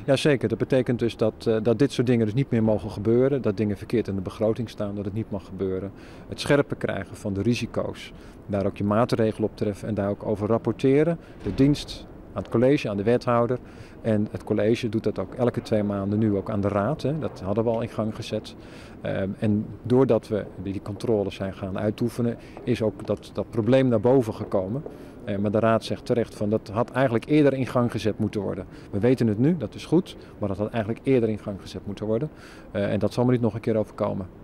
Jazeker, dat betekent dus dat dit soort dingen dus niet meer mogen gebeuren. Dat dingen verkeerd in de begroting staan, dat het niet mag gebeuren. Het scherper krijgen van de risico's. Daar ook je maatregelen op treffen en daar ook over rapporteren. De dienst aan het college, aan de wethouder. En het college doet dat ook elke 2 maanden nu ook aan de raad. Hè. Dat hadden we al in gang gezet. En doordat we die controles zijn gaan uitoefenen, is ook dat probleem naar boven gekomen. Maar de raad zegt terecht van dat had eigenlijk eerder in gang gezet moeten worden. We weten het nu, dat is goed, maar dat had eigenlijk eerder in gang gezet moeten worden. En dat zal me niet nog een keer overkomen.